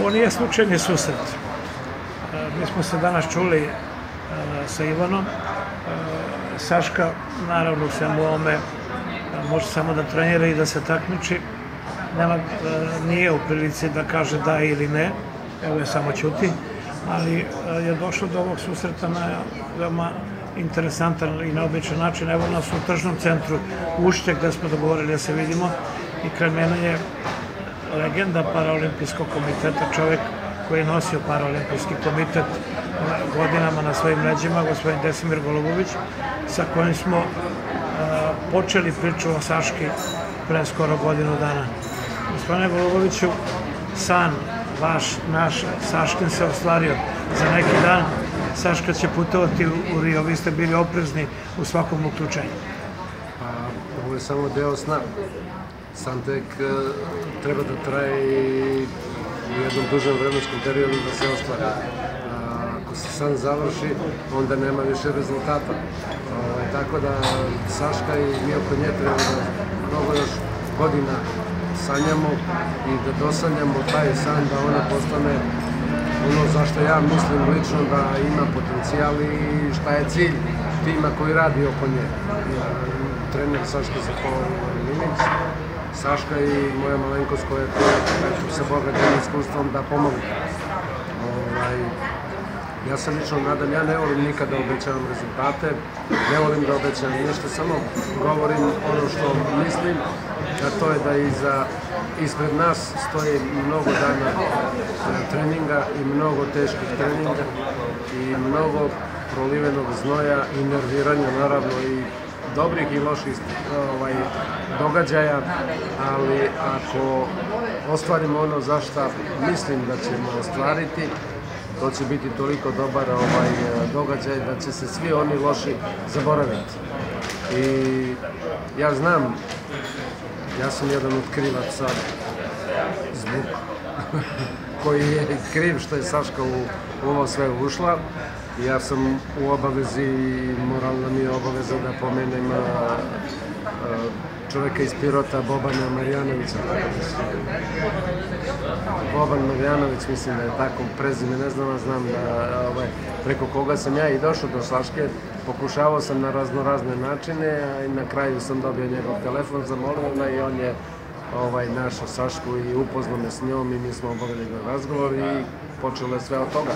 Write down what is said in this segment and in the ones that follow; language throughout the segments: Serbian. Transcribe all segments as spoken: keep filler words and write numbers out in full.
Ovo nije slučajni susret. Mi smo se danas čuli sa Ivanom. Saška, naravno, u svemu ovome može samo da trenira i da se takmiči. Nije u prilici da kaže da ili ne, evo je samo ćuti, ali je došlo do ovog susreta na veoma interesantan i neobičan način. Evo nas u tržnom centru Ušće, gde smo dogovorili da se vidimo, i kraj mene je legenda Paraolimpijskog komiteta, čovek koji je nosio Paraolimpijski komitet godinama na svojim leđima, gospodin Desimir Golubović, sa kojim smo počeli priču o Saški pre skoro godinu dana. Gospodine Goluboviću, san vaš, naš, Saškin se ostvario. Za neki dan Saška će putovati u Rio, vi ste bili oprezni u svakom uključenju. Pa, ovo je samo deo sna. San tek treba da traje u jednom dužem vremenskom periodu da se ostvari. Ako se san završi, onda nema više rezultata. Tako da Saška i mi oko nje treba da mnogo još godina sanjamo i da dosanjamo taj san da ona postane ono zašto ja mislim lično da ima potencijal i šta je cilj tima koji radi oko nje. Trener Saška Minić, Saška i moja malenkost koja je tu sa bogatim iskustvom da pomogu. Ja se lično nadam, ja ne volim nikada da obećavam rezultate, ne volim da obećavam ništa, samo govorim ono što mislim, a to je da ispred nas stoji mnogo dana treninga i mnogo teških treninga i mnogo prolivenog znoja i nerviranja, naravno, i dobrih i loših događaja, ali ako ostvarimo ono za šta mislim da ćemo ostvariti, to će biti toliko dobar događaj da će se svi oni loši zaboraviti. I ja znam, ja sam jedan od krivaca zbog koji je kriv što je Saška u ovo sve ušla. Ja sam u obavezi i moralna mi je obaveza da pomenem čoveka iz Pirota, Bobana Marjanovića. Boban Marjanović, mislim da je tako prezime, ne znam, znam da preko koga sam ja i došao do Saške, pokušavao sam na raznorazne načine, a na kraju sam dobio njegov telefon, zamolio me i on je našao Sašku i upoznao me s njom i mi smo obavili razgovor i počelo je sve od toga.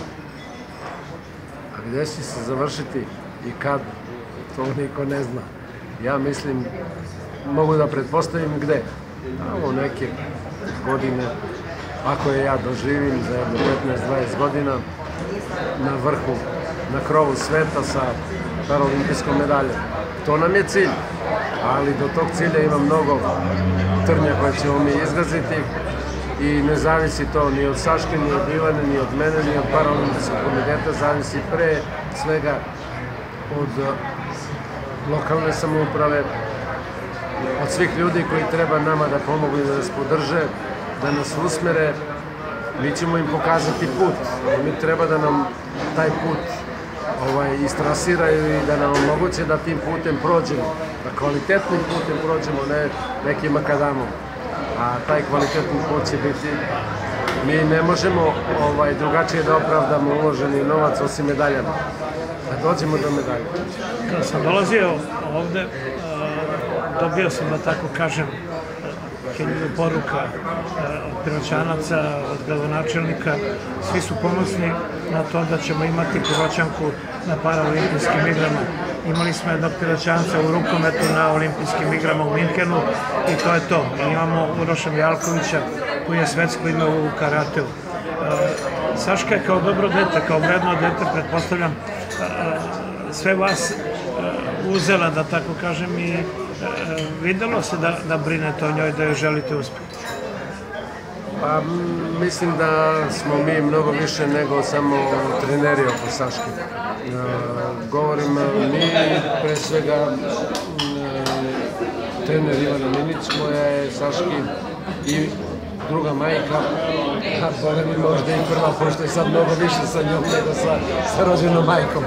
A gde će se završiti i kad, to niko ne zna. Ja mislim, mogu da pretpostavim gde. Ovo neke godine, ako je ja doživim za jedno petnaest dvadeset godina, na vrhu, na krovu sveta sa paraolimpijskom medaljom. To nam je cilj, ali do tog cilja ima mnogo trnja koje ćemo mi izgaziti i ne zavisi to ni od Saške, ni od Ivane, ni od mene, ni od Paraolimpijskog komiteta, zavisi pre svega od lokalne samouprave, od svih ljudi koji treba nama da pomogu i da nas podrže, da nas usmere. Mi ćemo im pokazati put. Mi treba da nam taj put istrasiraju i da nam omoguće da tim putem prođemo, da kvalitetnim putem prođemo, ne nekim makadamom. A taj kvalitetni put će biti, mi ne možemo drugačije da opravdamo uloženi novac osim medaljama. Da dođemo do medalje. Kada sam dolazio ovde, dobio sam, da tako kažem, hiljadu poruka od Piroćanaca, od gradonačelnika. Svi su ponosni na to da ćemo imati Piroćanku na paraolimpijskim igrama. Imali smo jednog Piroćanca u rukometu na olimpijskim igrama u Minhenu i to je to. Imamo Uroša Mijalkovića koji je svetsko ime u karateu. Saška je kao dobro dete, kao vredno dete, pretpostavljam, sve vas uzela, da tako kažem, i videlo se da brinete o njoj, da joj želite uspeh. Pa mislim da smo mi mnogo više nego samo treneri oko Saške. Govorim mi, pre svega trener Ivana Minić, koja je Saški i druga majka, a boga mi možda i prva, pošto je sad mnogo više sa njom nego sa rođenom majkom.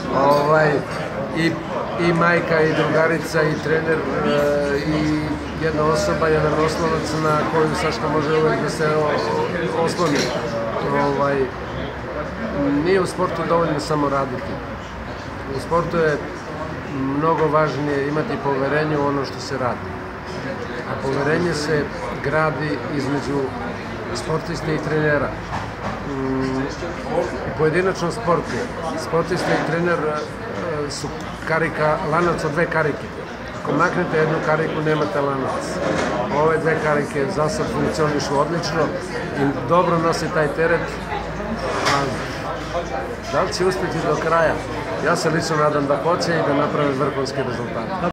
I majka, i drugarica, i trener, i jedna osoba, jedan oslonac na koju Saška može uvijek da se osloni. ovaj, nije u sportu dovoljno samo raditi. U sportu je mnogo važnije imati poverenje u ono što se radi. A poverenje se gradi između sportiste i trenera. U pojedinačnom sportu sportista i trener su karika, lanac od dve karike. Ako maknete jednu kariku, nemate lanac. Ove dve karike za sad funkcionišu odlično i dobro nosi taj teret. A da li će uspjeti do kraja? Ja se lično nadam da hoće i da naprave vrhunske rezultate.